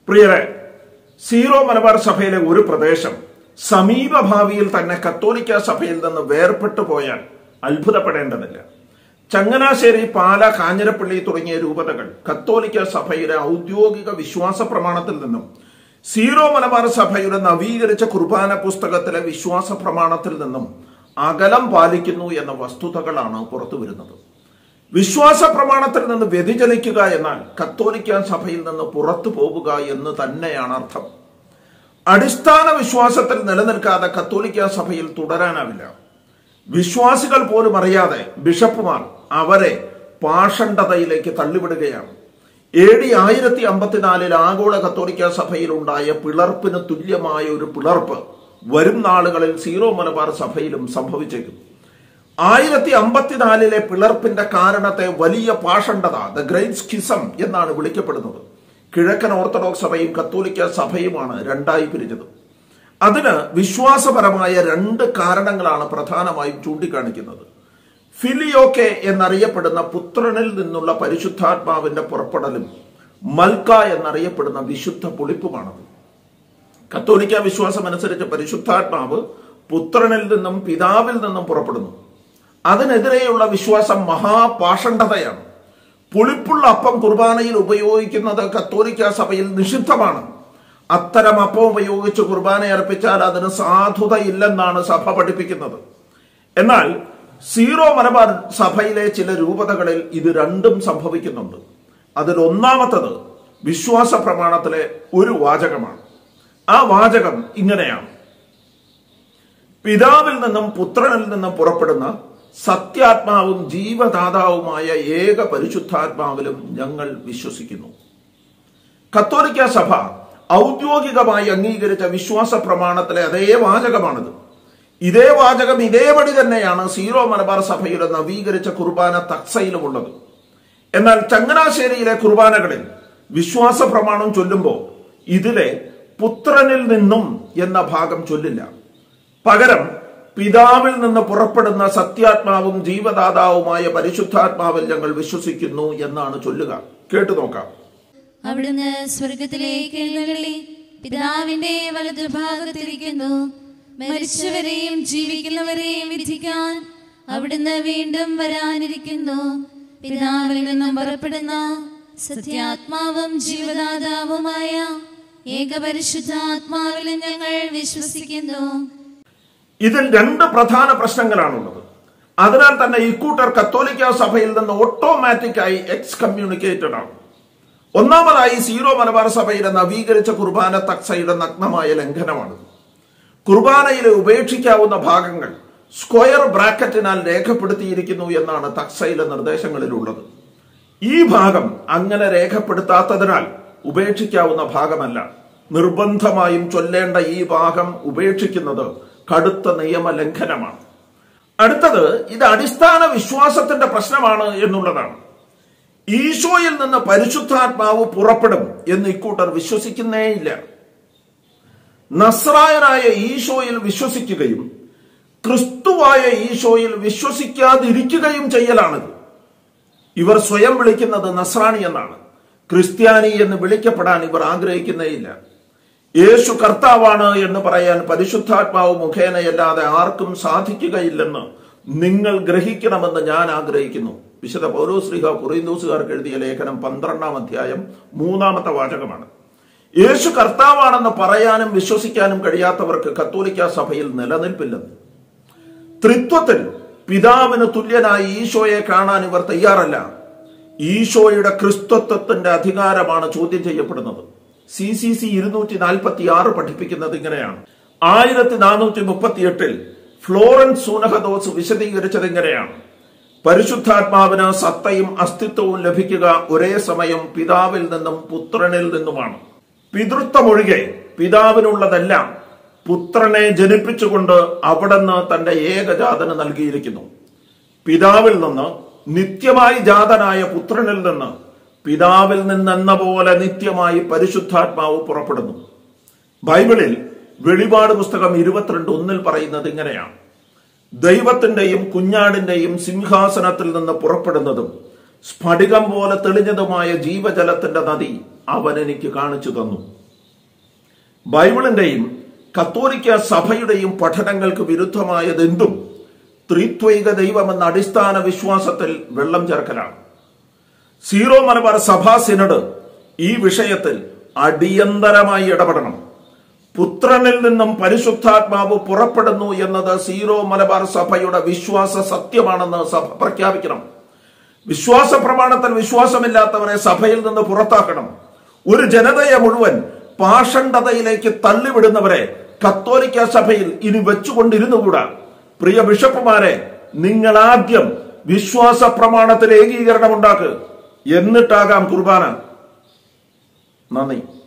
പ്രിയരെ, സീറോ മലബാർ സഭയിലെ ഒരു പ്രദേശം സമീപ ഭാവിയിൽ തന്നെ കത്തോലിക്ക സഭയിൽ നിന്ന് വേർപെട്ടു പോയാൽ അത്ഭുതപ്പെടേണ്ടതില്ല. ചങ്ങനാശ്ശേരി, പാല, കാഞ്ഞിരപ്പള്ളി തുടങ്ങിയ രൂപതകൾ കത്തോലിക്ക സഭയുടെ ഔദ്യോഗിക വിശ്വാസ പ്രമാണത്തിൽ നിന്നും സീറോ മലബാർ സഭയുടെ നവീകരിച്ച കുർബാന പുസ്തകത്തിലെ വിശ്വാസ പ്രമാണത്തിൽ നിന്നും അകലം പാലിക്കുന്നു എന്ന വസ്തുതകളാണ് പുറത്തുവരുന്നത്. വിശ്വാസ പ്രമാണത്തിൽ നിന്ന് വ്യതിചലിക്കുക എന്നാൽ കത്തോലിക്ക സഭയിൽ നിന്ന് പുറത്തു പോവുക എന്ന് തന്നെയാണ് അർത്ഥം. അടിസ്ഥാന വിശ്വാസത്തിൽ നിലനിൽക്കാതെ കത്തോലിക്ക സഭയിൽ തുടരാനാവില്ല. വിശ്വാസികൾ പോലും അറിയാതെ ബിഷപ്പുമാർ അവരെ പാഷണ്ഡതയിലേക്ക് തള്ളിവിടുകയാണ്. AD 1054 ആഗോള കത്തോലിക്ക സഭയിൽ ഉണ്ടായ പിളർപ്പിന് തുല്യമായ ഒരു പിളർപ്പ് വരും നാളുകളിൽ സീറോ മലബാർ സഭയിലും സംഭവിച്ചേക്കും. 1054 പിളർപ്പിന്റെ കാരണത്തെ വലിയ പാഷണ്ഡത, ദ ഗ്രേറ്റ് സ്കിസം എന്നാണ് വിളിക്കപ്പെടുന്നത്. കിഴക്കൻ ഓർത്തഡോക്സ് സഭയും കത്തോലിക്ക സഭയുമാണ് രണ്ടായി പിരിഞ്ഞത്. അതിന് വിശ്വാസപരമായ 2 കാരണങ്ങളാണ് പ്രധാനമായും ചൂണ്ടിക്കാണിക്കുന്നത്. ഫിലിയോക്കെ എന്നറിയപ്പെടുന്ന പുത്രനിൽ നിന്നുള്ള പരിശുദ്ധാത്മാവിന്റെ പുറപ്പെടലും മൽക്ക എന്നറിയപ്പെടുന്ന വിശുദ്ധ പുളിപ്പുമാണത്. കത്തോലിക്ക വിശ്വാസം അനുസരിച്ച് പരിശുദ്ധാത്മാവ് പുത്രനിൽ നിന്നും പിതാവിൽ നിന്നും പുറപ്പെടുന്നു. അതിനെതിരെയുള്ള വിശ്വാസം മഹാപാഷണ്ഡതയാണ്. പുളിപ്പുള്ള അപ്പം കുർബാനയിൽ ഉപയോഗിക്കുന്നത് കത്തോലിക്ക സഭയിൽ നിഷിദ്ധമാണ്. അത്തരം അപ്പം ഉപയോഗിച്ച് കുർബാന അർപ്പിച്ചാൽ അതിന് സാധുതയില്ലെന്നാണ് സഭ പഠിപ്പിക്കുന്നത്. എന്നാൽ സീറോ മലബാർ സഭയിലെ ചില രൂപതകളിൽ ഇത് രണ്ടും സംഭവിക്കുന്നുണ്ട്. അതിൽ ഒന്നാമത്തത് വിശ്വാസ പ്രമാണത്തിലെ ഒരു വാചകമാണ്. ആ വാചകം ഇങ്ങനെയാണ്: പിതാവിൽ നിന്നും പുത്രനിൽ നിന്നും പുറപ്പെടുന്ന സത്യാത്മാവും ജീവദാതാവുമായ ഏക പരിശുദ്ധാത്മാവിലും ഞങ്ങൾ വിശ്വസിക്കുന്നു. കത്തോലിക്ക സഭ ഔദ്യോഗികമായി അംഗീകരിച്ച വിശ്വാസ പ്രമാണത്തിലെ അതേ വാചകമാണിത്. ഇതേ വാചകം ഇതേപടി തന്നെയാണ് സീറോ മലബാർ സഭയുടെ നവീകരിച്ച കുർബാന തക്സയിലുമുള്ളത്. എന്നാൽ ചങ്ങനാശ്ശേരിയിലെ കുർബാനകളിൽ വിശ്വാസ പ്രമാണം ചൊല്ലുമ്പോൾ ഇതിലെ പുത്രനിൽ നിന്നും എന്ന ഭാഗം ചൊല്ലില്ല. പകരം പിതാവിൽ നിന്ന് പുറപ്പെടുന്ന സത്യാത്മാവും ജീവദാതാവുമായ പരിശുദ്ധാത്മാവിൽ ഞങ്ങൾ വിശ്വസിക്കുന്നു എന്നാണ് ചൊല്ലുക. കേട്ടു നോക്കാം. അവിടുന്ന് സ്വർഗത്തിലേക്ക് എഴുന്നള്ളി പിതാവിന്റെ വലതുഭാഗത്തിരിക്കുന്നു. മരിച്ചവരെയും ജീവിക്കുന്നവരെയും വിധിക്കാൻ അവിടുന്ന് വീണ്ടും വരാനിരിക്കുന്നു. പിതാവിൽ നിന്നും പുറപ്പെടുന്ന സത്യാത്മാവും ജീവദാതാവുമായ ഏകപരിശുദ്ധാത്മാവിൽ ഞങ്ങൾ വിശ്വസിക്കുന്നു. ഇതിൽ 2 പ്രധാന പ്രശ്നങ്ങളാണുള്ളത്. അതിനാൽ തന്നെ ഇക്കൂട്ടർ കത്തോലിക്ക സഭയിൽ നിന്ന് ഓട്ടോമാറ്റിക്കായി എക്സ്കമ്മ്യൂണിക്കേറ്റഡ് ആണ്. ഒന്നാമതായി സീറോ മലബാർ സഭയുടെ നവീകരിച്ച കുർബാന തക്സയുടെ നഗ്നമായ ലംഘനമാണ്. കുർബാനയിലെ ഉപേക്ഷിക്കാവുന്ന ഭാഗങ്ങൾ സ്ക്വയർ ബ്രാക്കറ്റിനാൽ രേഖപ്പെടുത്തിയിരിക്കുന്നു എന്നാണ് തക്സയിലെ നിർദ്ദേശങ്ങളിലുള്ളത്. ഈ ഭാഗം അങ്ങനെ രേഖപ്പെടുത്താത്തതിനാൽ ഉപേക്ഷിക്കാവുന്ന ഭാഗമല്ല. നിർബന്ധമായും ചൊല്ലേണ്ട ഈ ഭാഗം ഉപേക്ഷിക്കുന്നത് കടുത്ത നിയമലംഘനമാണ്. അടുത്തത്, ഇത് അടിസ്ഥാന വിശ്വാസത്തിന്റെ പ്രശ്നമാണ് എന്നുള്ളതാണ്. ഈശോയിൽ നിന്ന് പരിശുദ്ധാത്മാവ് പുറപ്പെടും എന്ന് ഇക്കൂട്ടർ വിശ്വസിക്കുന്നേയില്ല. നസ്രായനായ ഈശോയിൽ വിശ്വസിക്കുകയും ക്രിസ്തുവായ ഈശോയിൽ വിശ്വസിക്കാതിരിക്കുകയും ചെയ്യലാണിത്. ഇവർ സ്വയം വിളിക്കുന്നത് നസ്രാണി എന്നാണ്. ക്രിസ്ത്യാനി എന്ന് വിളിക്കപ്പെടാൻ ഇവർ ആഗ്രഹിക്കുന്നേയില്ല. യേശു കർത്താവാണ് എന്ന് പറയാൻ പരിശുദ്ധാത്മാവ് മുഖേനയല്ലാതെ ആർക്കും സാധിക്കുകയില്ലെന്ന് നിങ്ങൾ ഗ്രഹിക്കണമെന്ന് ഞാൻ ആഗ്രഹിക്കുന്നു. വിശുദ്ധ പൗലോസ്ലീഹ കൊറിന്തോസുകാർക്ക് എഴുതിയ ലേഖനം 12-ാം അധ്യായം 3-ാമത്തെ വാചകമാണ്. യേശു കർത്താവാണെന്ന് പറയാനും വിശ്വസിക്കാനും കഴിയാത്തവർക്ക് കത്തോലിക്ക സഭയിൽ നിലനിൽപ്പില്ലെന്ന്. ത്രിത്വത്തിൽ പിതാവിന് തുല്യനായി ഈശോയെ കാണാൻ ഇവർ തയ്യാറല്ല. ഈശോയുടെ ക്രിസ്തത്വത്തിന്റെ അധികാരമാണ് ചോദ്യം ചെയ്യപ്പെടുന്നത്. CCC 246 പഠിപ്പിക്കുന്നത് ഇങ്ങനെയാണ്. 1438 ഫ്ലോറൻസ് സൂനഹദോസ് വിശദീകരിച്ചത് ഇങ്ങനെയാണ്: പരിശുദ്ധാത്മാവിന് സത്തയും അസ്തിത്വവും ലഭിക്കുക ഒരേ സമയം പിതാവിൽ നിന്നും പുത്രനിൽ നിന്നുമാണ്. പിതൃത്വമൊഴികെ പിതാവിനുള്ളതെല്ലാം പുത്രനെ ജനിപ്പിച്ചുകൊണ്ട് അവിടുന്ന് തന്റെ ഏകജാതന് നൽകിയിരിക്കുന്നു. പിതാവിൽ നിന്ന് നിത്യമായി ജാതനായ പുത്രനിൽ നിന്ന് പിതാവിൽ നിന്നെന്ന പോലെ നിത്യമായി പരിശുദ്ധാത്മാവ് പുറപ്പെടുന്നു. ബൈബിളിൽ വെളിപാട് പുസ്തകം 22:1 പറയുന്നത് ഇങ്ങനെയാണ്: ദൈവത്തിന്റെയും കുഞ്ഞാടിന്റെയും സിംഹാസനത്തിൽ നിന്ന് പുറപ്പെടുന്നതും സ്ഫടികം പോലെ തെളിഞ്ഞതുമായ ജീവജലത്തിന്റെ നദി അവൻ എനിക്ക് കാണിച്ചു തന്നു. ബൈബിളിന്റെയും കത്തോലിക്ക സഭയുടെയും പഠനങ്ങൾക്ക് വിരുദ്ധമായതെന്തും ത്രിത്വൈക ദൈവമെന്ന അടിസ്ഥാന വിശ്വാസത്തിൽ വെള്ളം ചേർക്കലാണ്. സീറോ മലബാർ സഭാ സിനഡ് ഈ വിഷയത്തിൽ അടിയന്തരമായി ഇടപെടണം. പുത്രനിൽ നിന്നും പരിശുദ്ധാത്മാവ് പുറപ്പെടുന്നു എന്നത് സീറോ മലബാർ സഭയുടെ വിശ്വാസ സത്യമാണെന്ന് സഭ പ്രഖ്യാപിക്കണം. വിശ്വാസ പ്രമാണത്തിൽ വിശ്വാസമില്ലാത്തവരെ സഭയിൽ നിന്ന് പുറത്താക്കണം. ഒരു ജനതയെ മുഴുവൻ പാഷണ്ഡതയിലേക്ക് തള്ളിവിടുന്നവരെ കത്തോലിക്ക സഭയിൽ ഇനി വെച്ചുകൊണ്ടിരുന്നുകൂടാ. പ്രിയ ബിഷപ്പുമാരെ, നിങ്ങൾ ആദ്യം വിശ്വാസ പ്രമാണത്തിൽ ഏകീകരണം ഉണ്ടാക്കുക, എന്നിട്ടാകാം കുർബാന. നന്ദി.